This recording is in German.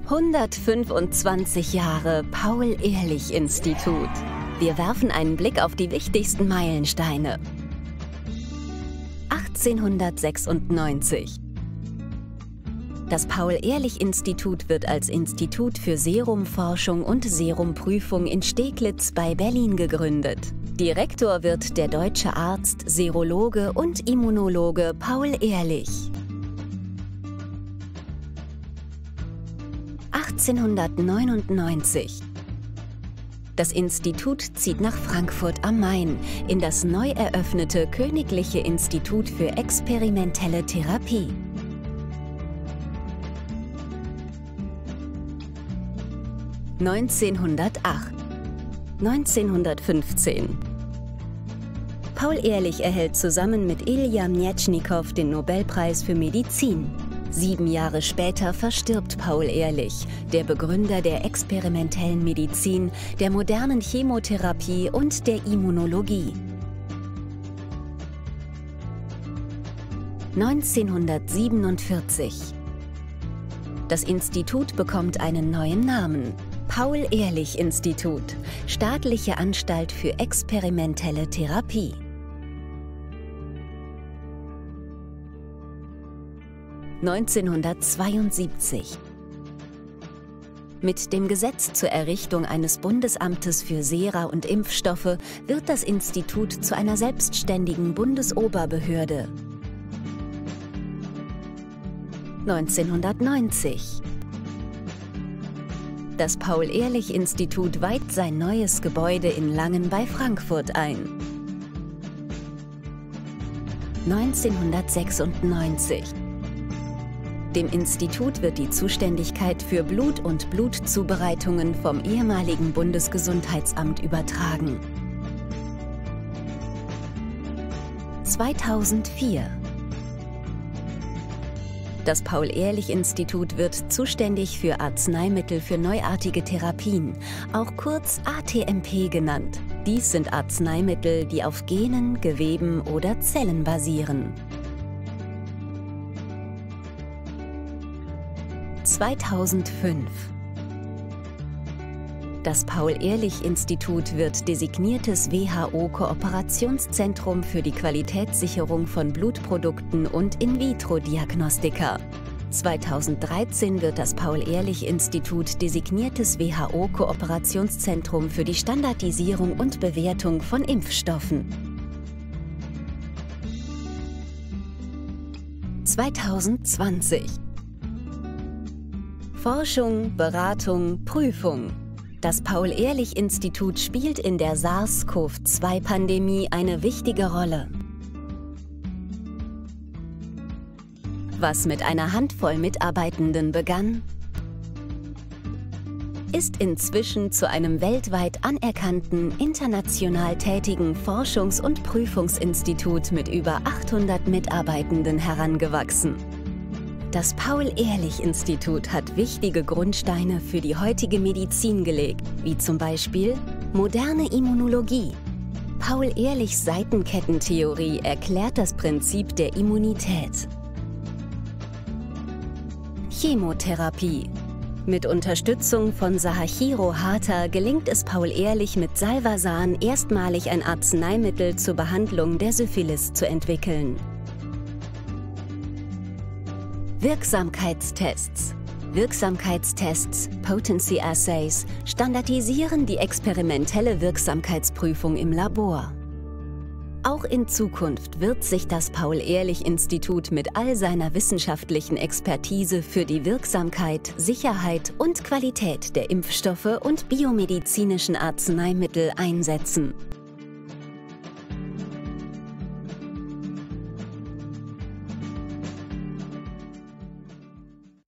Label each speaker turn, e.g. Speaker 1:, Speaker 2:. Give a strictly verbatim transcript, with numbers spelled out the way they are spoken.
Speaker 1: hundertfünfundzwanzig Jahre Paul-Ehrlich-Institut. Wir werfen einen Blick auf die wichtigsten Meilensteine. achtzehnhundertsechsundneunzig. Das Paul-Ehrlich-Institut wird als Institut für Serumforschung und Serumprüfung in Steglitz bei Berlin gegründet. Direktor wird der deutsche Arzt, Serologe und Immunologe Paul Ehrlich. achtzehnhundertneunundneunzig. Das Institut zieht nach Frankfurt am Main in das neu eröffnete Königliche Institut für experimentelle Therapie. neunzehnhundertacht. neunzehnhundertfünfzehn. Paul Ehrlich erhält zusammen mit Ilja Mnjatschnikow den Nobelpreis für Medizin. Sieben Jahre später verstirbt Paul Ehrlich, der Begründer der experimentellen Medizin, der modernen Chemotherapie und der Immunologie. neunzehnhundertsiebenundvierzig. Das Institut bekommt einen neuen Namen: Paul-Ehrlich-Institut, Staatliche Anstalt für experimentelle Therapie. neunzehnhundertzweiundsiebzig. Mit dem Gesetz zur Errichtung eines Bundesamtes für Sera und Impfstoffe wird das Institut zu einer selbstständigen Bundesoberbehörde. neunzehnhundertneunzig. Das Paul-Ehrlich-Institut weiht sein neues Gebäude in Langen bei Frankfurt ein. neunzehnhundertsechsundneunzig. Dem Institut wird die Zuständigkeit für Blut- und Blutzubereitungen vom ehemaligen Bundesgesundheitsamt übertragen. zweitausendvier. Das Paul-Ehrlich-Institut wird zuständig für Arzneimittel für neuartige Therapien, auch kurz A T M P genannt. Dies sind Arzneimittel, die auf Genen, Geweben oder Zellen basieren. zweitausendfünf. Das Paul-Ehrlich-Institut wird designiertes W H O-Kooperationszentrum für die Qualitätssicherung von Blutprodukten und In-vitro-Diagnostika. zweitausenddreizehn wird das Paul-Ehrlich-Institut designiertes W H O-Kooperationszentrum für die Standardisierung und Bewertung von Impfstoffen. zweitausendzwanzig. Forschung, Beratung, Prüfung. Das Paul-Ehrlich-Institut spielt in der SARS CoV zwei Pandemie eine wichtige Rolle. Was mit einer Handvoll Mitarbeitenden begann, ist inzwischen zu einem weltweit anerkannten, international tätigen Forschungs- und Prüfungsinstitut mit über achthundert Mitarbeitenden herangewachsen. Das Paul-Ehrlich-Institut hat wichtige Grundsteine für die heutige Medizin gelegt, wie zum Beispiel moderne Immunologie. Paul-Ehrlichs Seitenkettentheorie erklärt das Prinzip der Immunität. Chemotherapie. Mit Unterstützung von Sahashiro Hata gelingt es Paul Ehrlich mit Salvarsan erstmalig ein Arzneimittel zur Behandlung der Syphilis zu entwickeln. Wirksamkeitstests. Wirksamkeitstests, Potency Assays, standardisieren die experimentelle Wirksamkeitsprüfung im Labor. Auch in Zukunft wird sich das Paul-Ehrlich-Institut mit all seiner wissenschaftlichen Expertise für die Wirksamkeit, Sicherheit und Qualität der Impfstoffe und biomedizinischen Arzneimittel einsetzen.